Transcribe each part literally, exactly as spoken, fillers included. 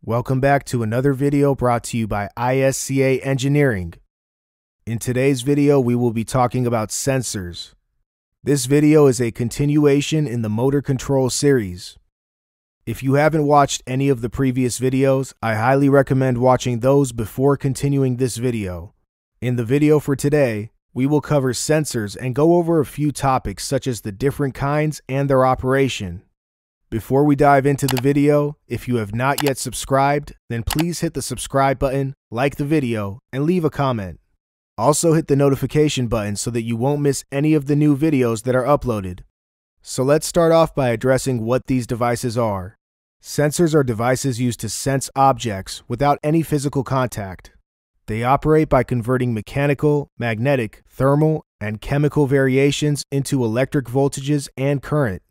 Welcome back to another video brought to you by I S C A Engineering. In today's video, we will be talking about sensors. This video is a continuation in the motor control series. If you haven't watched any of the previous videos, I highly recommend watching those before continuing this video. In the video for today, we will cover sensors and go over a few topics such as the different kinds and their operation. Before we dive into the video, if you have not yet subscribed, then please hit the subscribe button, like the video, and leave a comment. Also hit the notification button so that you won't miss any of the new videos that are uploaded. So let's start off by addressing what these devices are. Sensors are devices used to sense objects without any physical contact. They operate by converting mechanical, magnetic, thermal, and chemical variations into electric voltages and current.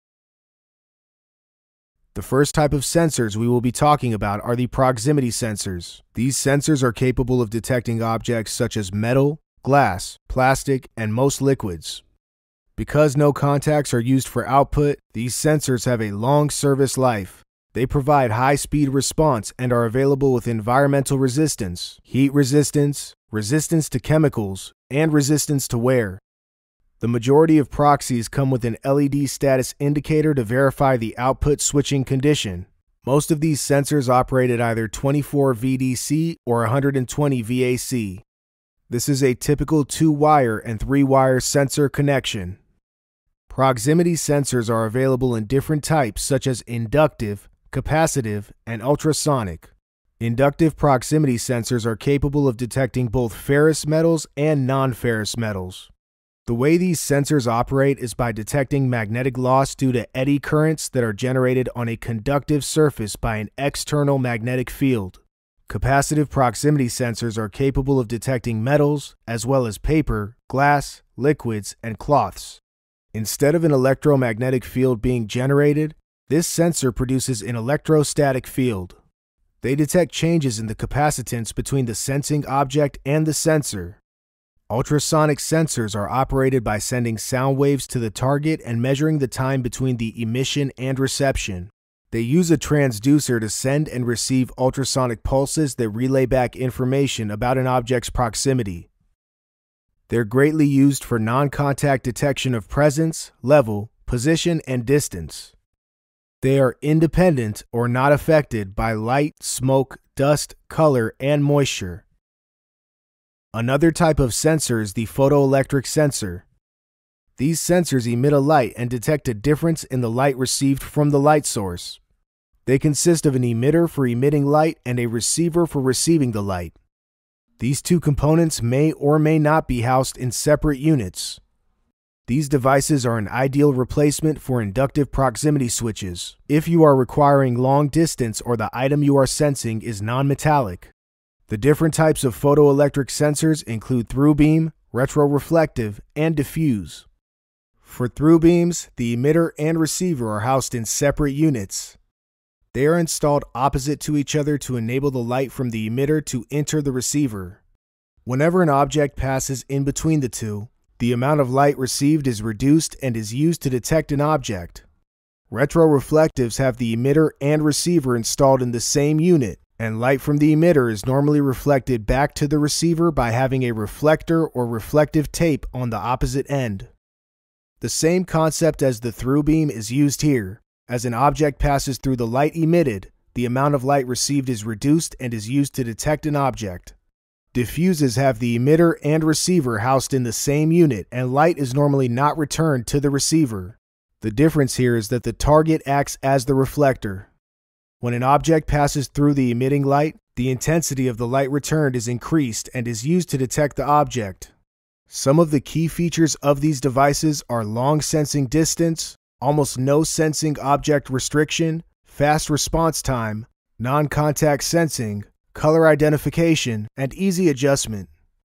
The first type of sensors we will be talking about are the proximity sensors. These sensors are capable of detecting objects such as metal, glass, plastic, and most liquids. Because no contacts are used for output, these sensors have a long service life. They provide high-speed response and are available with environmental resistance, heat resistance, resistance to chemicals, and resistance to wear. The majority of proxies come with an L E D status indicator to verify the output switching condition. Most of these sensors operate at either twenty-four V D C or one hundred twenty V A C. This is a typical two-wire and three-wire sensor connection. Proximity sensors are available in different types such as inductive, capacitive, and ultrasonic. Inductive proximity sensors are capable of detecting both ferrous metals and non-ferrous metals. The way these sensors operate is by detecting magnetic loss due to eddy currents that are generated on a conductive surface by an external magnetic field. Capacitive proximity sensors are capable of detecting metals, as well as paper, glass, liquids, and cloths. Instead of an electromagnetic field being generated, this sensor produces an electrostatic field. They detect changes in the capacitance between the sensing object and the sensor. Ultrasonic sensors are operated by sending sound waves to the target and measuring the time between the emission and reception. They use a transducer to send and receive ultrasonic pulses that relay back information about an object's proximity. They're greatly used for non-contact detection of presence, level, position, and distance. They are independent or not affected by light, smoke, dust, color, and moisture. Another type of sensor is the photoelectric sensor. These sensors emit a light and detect a difference in the light received from the light source. They consist of an emitter for emitting light and a receiver for receiving the light. These two components may or may not be housed in separate units. These devices are an ideal replacement for inductive proximity switches if you are requiring long distance or the item you are sensing is non-metallic. The different types of photoelectric sensors include through-beam, retroreflective, and diffuse. For through-beams, the emitter and receiver are housed in separate units. They are installed opposite to each other to enable the light from the emitter to enter the receiver. Whenever an object passes in between the two, the amount of light received is reduced and is used to detect an object. Retroreflectives have the emitter and receiver installed in the same unit, and light from the emitter is normally reflected back to the receiver by having a reflector or reflective tape on the opposite end. The same concept as the through beam is used here. As an object passes through the light emitted, the amount of light received is reduced and is used to detect an object. Diffuses have the emitter and receiver housed in the same unit, and light is normally not returned to the receiver. The difference here is that the target acts as the reflector. When an object passes through the emitting light, the intensity of the light returned is increased and is used to detect the object. Some of the key features of these devices are long sensing distance, almost no sensing object restriction, fast response time, non-contact sensing, color identification, and easy adjustment.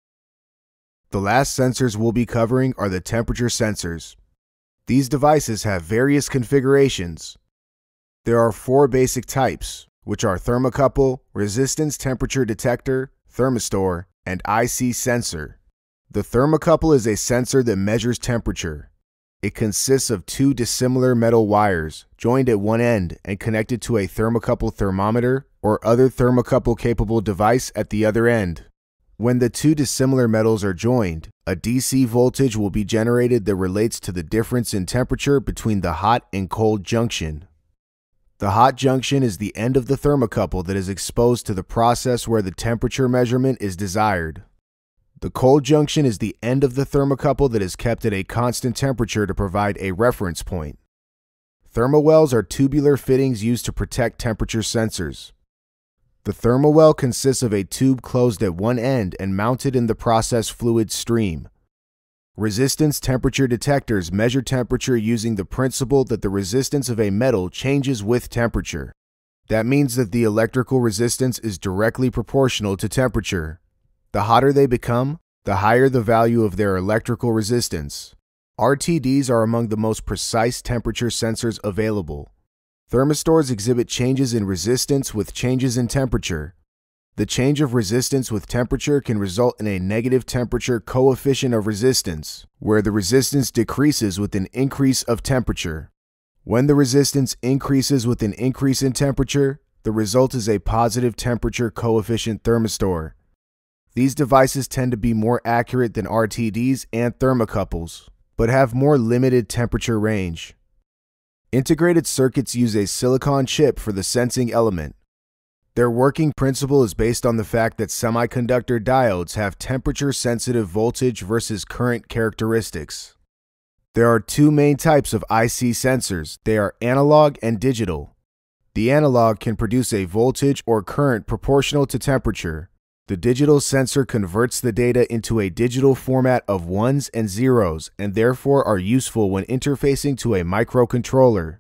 The last sensors we'll be covering are the temperature sensors. These devices have various configurations. There are four basic types, which are thermocouple, resistance temperature detector, thermistor, and I C sensor. The thermocouple is a sensor that measures temperature. It consists of two dissimilar metal wires joined at one end and connected to a thermocouple thermometer or other thermocouple-capable device at the other end. When the two dissimilar metals are joined, a D C voltage will be generated that relates to the difference in temperature between the hot and cold junction. The hot junction is the end of the thermocouple that is exposed to the process where the temperature measurement is desired. The cold junction is the end of the thermocouple that is kept at a constant temperature to provide a reference point. Thermowells are tubular fittings used to protect temperature sensors. The thermowell consists of a tube closed at one end and mounted in the process fluid stream. Resistance temperature detectors measure temperature using the principle that the resistance of a metal changes with temperature. That means that the electrical resistance is directly proportional to temperature. The hotter they become, the higher the value of their electrical resistance. R T Ds are among the most precise temperature sensors available. Thermistors exhibit changes in resistance with changes in temperature. The change of resistance with temperature can result in a negative temperature coefficient of resistance, where the resistance decreases with an increase of temperature. When the resistance increases with an increase in temperature, the result is a positive temperature coefficient thermistor. These devices tend to be more accurate than R T Ds and thermocouples, but have more limited temperature range. Integrated circuits use a silicon chip for the sensing element. Their working principle is based on the fact that semiconductor diodes have temperature-sensitive voltage versus current characteristics. There are two main types of I C sensors. They are analog and digital. The analog can produce a voltage or current proportional to temperature. The digital sensor converts the data into a digital format of ones and zeros and therefore are useful when interfacing to a microcontroller.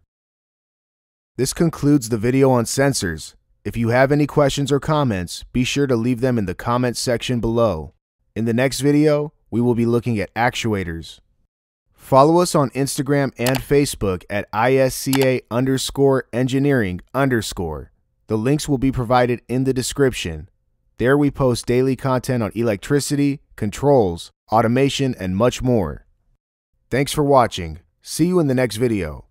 This concludes the video on sensors. If you have any questions or comments, be sure to leave them in the comments section below. In the next video, we will be looking at actuators. Follow us on Instagram and Facebook at I S C A underscore engineering underscore. The links will be provided in the description. There we post daily content on electricity, controls, automation, and much more. Thanks for watching. See you in the next video.